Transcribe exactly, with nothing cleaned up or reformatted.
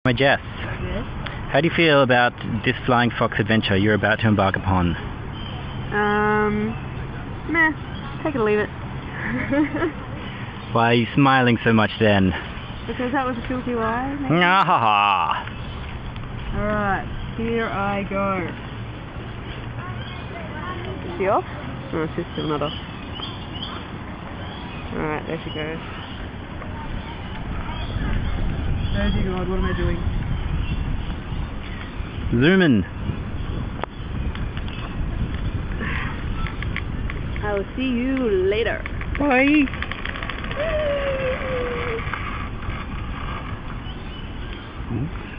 My Jess, Yes? how do you feel about this flying fox adventure you're about to embark upon? Um, meh, take it or leave it. Why are you smiling so much then? Because that was a filthy lie, maybe? Ah, Alright, here I go. Is she off? Oh, she's still not off. Alright, there she goes. Oh dear God, what am I doing? zoom in. I'll see you later. Bye. Hmm?